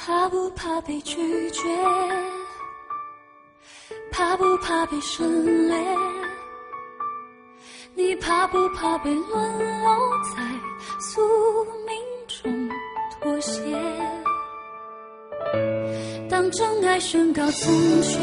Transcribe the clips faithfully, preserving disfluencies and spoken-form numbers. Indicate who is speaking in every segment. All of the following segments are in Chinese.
Speaker 1: 怕不怕被拒绝？怕不怕被省略？你怕不怕被沦落在宿命中妥协？当真爱宣告从缺，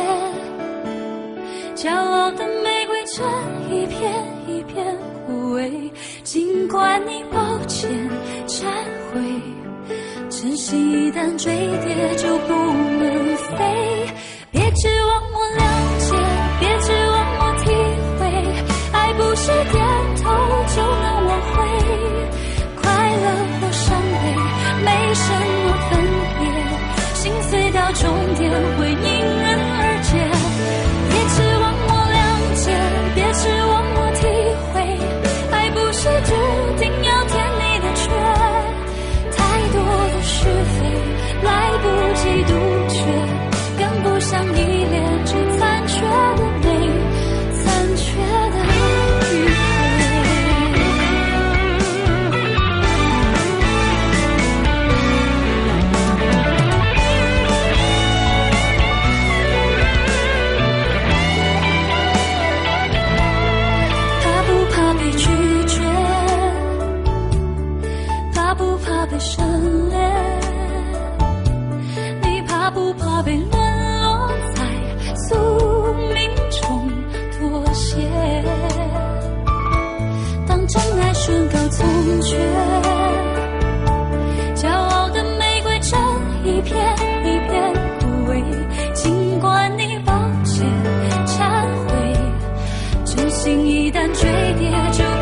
Speaker 1: 骄傲的玫瑰正一片一片枯萎，尽管你抱歉忏悔，真心一旦坠跌就不能飞。别指望我谅解，别指望我体会，爱不是点头就能挽回，快乐或伤悲没什么分别，心碎到终点会因人而解。别指望我谅解，别指望我体会，爱不是注定要填你的缺，太多的是非来不及杜绝，更不想依恋这残缺的美，残缺的迂怕不怕被拒绝？怕不怕被省略？你怕不怕被沦落在宿命中妥协？当真爱宣告从缺，骄傲的玫瑰正一片一片枯萎，尽管你抱歉忏悔，真心一旦坠跌就